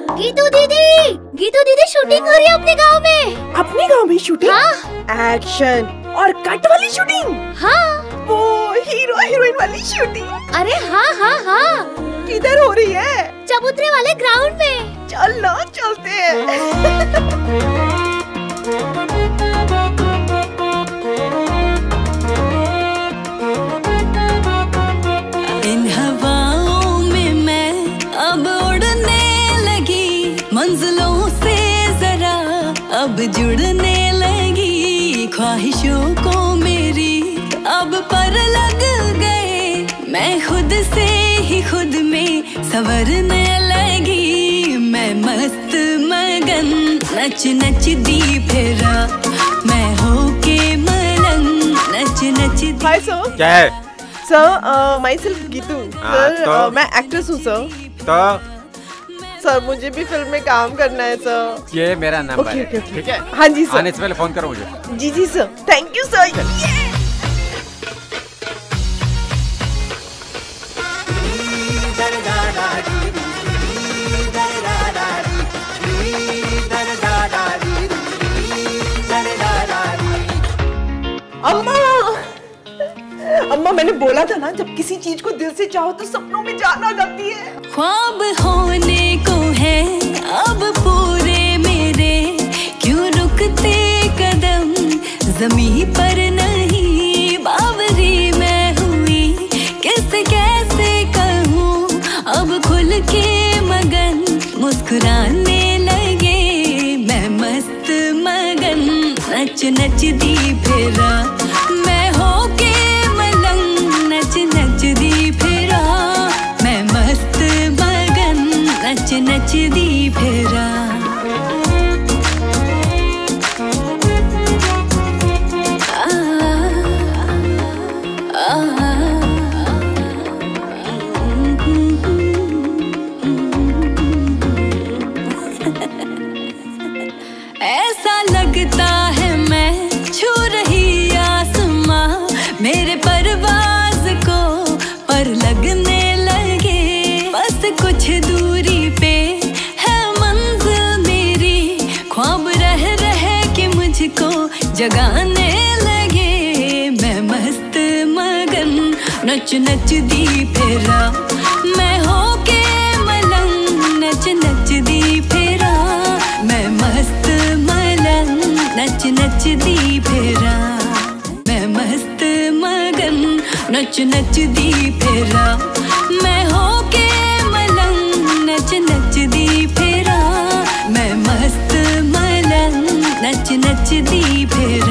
गीतू दीदी शूटिंग हो रही है अपने गांव में। अपने गांव में शूटिंग? हाँ। एक्शन और कट वाली शूटिंग? हाँ। वो हीरो हीरोइन वाली शूटिंग? अरे हाँ हाँ हाँ। किधर हो रही है? चबूतरे वाले ग्राउंड में। चल ना, चलते हैं। मंजिलों से जरा अब जुड़ने लगी, ख्वाहिशों को मेरी अब पर लग गए, मैं खुद से ही खुद में संवरने लगी, मैं मस्त मगन नच नच दी फिरा, मैं होके मलंग नच नच दी। हाय सर। क्या है? Sir my self Geetu sir, मैं एक्ट्रेस हूँ सर। तो सर मुझे भी फिल्म में काम करना है सर। ये मेरा नंबर है, ठीक है? हाँ जी सर। आने से पहले फोन करो मुझे। जी जी सर, थैंक यू सर। अम्मा, अम्मा मैंने बोला था ना, जब किसी चीज को दिल से चाहो तो सपनों में जान आ जाती है। ख्वाब होने को है अब पूरे मेरे, क्यों रुकते कदम ज़मीं पर नहीं, बावरी मैं हुई कैसे कैसे कहूँ, अब खुल के मगन मुस्कुराने लगे, मैं मस्त मगन नच नच दी फिरा, मैं होके मलंग नच नच दी फिरा, मैं मस्त मगन नच नच दी फिरा। ऐसा लगता है मैं छू रही आसमां, मेरे परवाज को पर लगने लगे, बस कुछ दूरी पे है मंजिल मेरी, ख्वाब रह रह के मुझको जगाने लगे, मैं मस्त मगन नच नच दी फिरा, मैं होके मलंग नच नच दी फिरा, मैं मस्त मलंग नच नच दी फिरा, मैं मस्त मगन नच नच दी फिरा, मैं होके मलंग नच नच दी फिरा, मैं मस्त मलंग नच नच दी फिरा।